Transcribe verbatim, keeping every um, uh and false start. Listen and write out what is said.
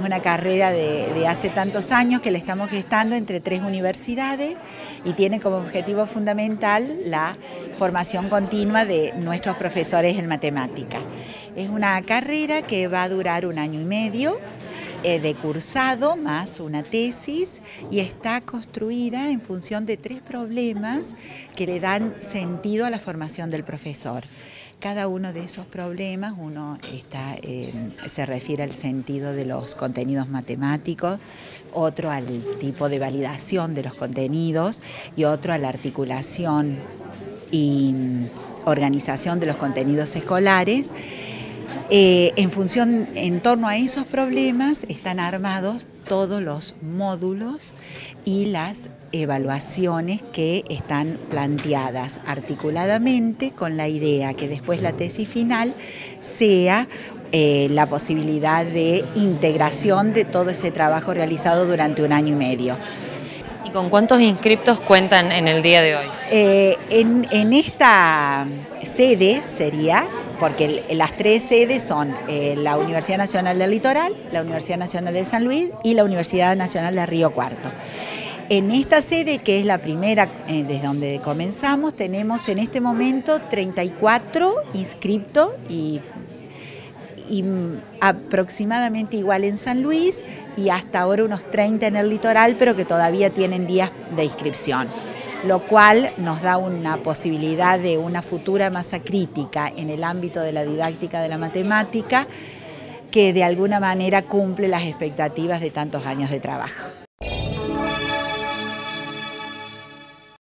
una carrera de, de hace tantos años que la estamos gestando entre tres universidades y tiene como objetivo fundamental la formación continua de nuestros profesores en matemática. Es una carrera que va a durar un año y medio de cursado más una tesis y está construida en función de tres problemas que le dan sentido a la formación del profesor. Cada uno de esos problemas, uno está, eh, se refiere al sentido de los contenidos matemáticos, otro al tipo de validación de los contenidos y otro a la articulación y organización de los contenidos escolares. Eh, en función, en torno a esos problemas están armados todos los módulos y las evaluaciones que están planteadas articuladamente con la idea que después la tesis final sea eh, la posibilidad de integración de todo ese trabajo realizado durante un año y medio. ¿Y con cuántos inscriptos cuentan en el día de hoy? Eh, en, en esta sede sería, porque las tres sedes son eh, la Universidad Nacional del Litoral, la Universidad Nacional de San Luis y la Universidad Nacional de Río Cuarto. En esta sede, que es la primera eh, desde donde comenzamos, tenemos en este momento treinta y cuatro inscriptos y, y aproximadamente igual en San Luis y hasta ahora unos treinta en el Litoral, pero que todavía tienen días de inscripción, lo cual nos da una posibilidad de una futura masa crítica en el ámbito de la didáctica de la matemática que de alguna manera cumple las expectativas de tantos años de trabajo.